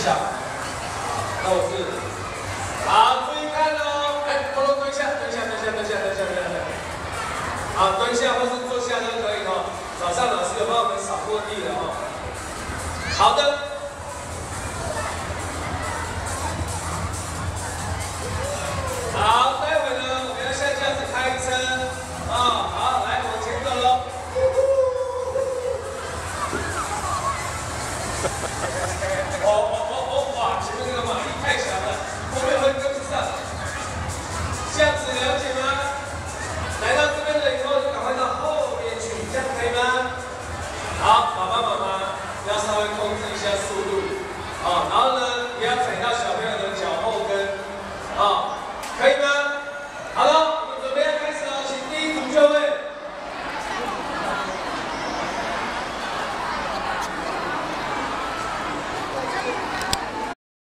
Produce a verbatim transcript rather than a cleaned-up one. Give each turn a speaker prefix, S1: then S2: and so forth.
S1: 下。那我是，好，注意看哦，哎，菠萝蹲下，蹲下，蹲下，蹲下，蹲下，蹲下。好，蹲下或是坐下都可以哦。早上老师有帮我们扫过地了哦。好的。